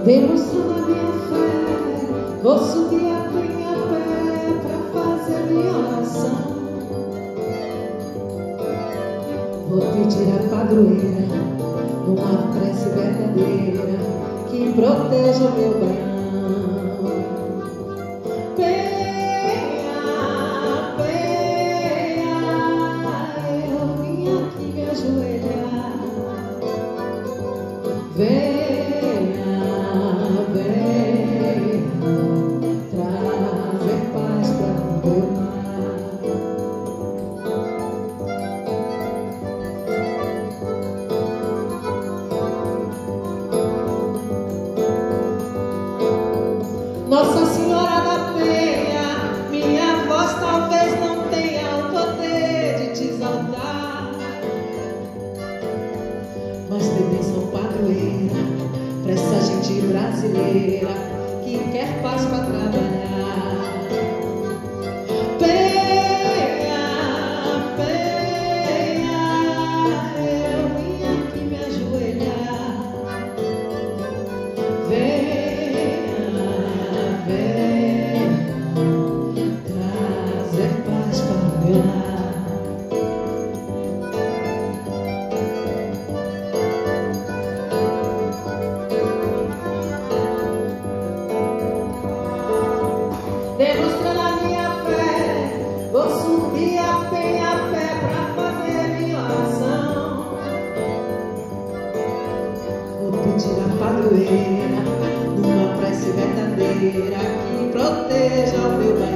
Demonstrando a minha fé, vou subir a penha a pé pra fazer minha oração. Vou pedir a padroeira numa prece verdadeira que proteja o meu banhão. Penha, penha, eu vim aqui me ajoelhar. Venha, venha, trazer paz para o meu mar. Nossa Senhora da Penha, minha voz talvez não tenha o poder de te exaltar, mas tem bênção padroeira pra essa gente brasileira que quer paz pra trabalhar. Penha, penha, eu vim aqui me ajoelhar. Venha, venha, trazer paz para o meu lar. Demonstrando a minha fé, vou subir a penha a pé pra fazer minha oração. Vou pedir a padroeira numa prece verdadeira que proteja o meu banho.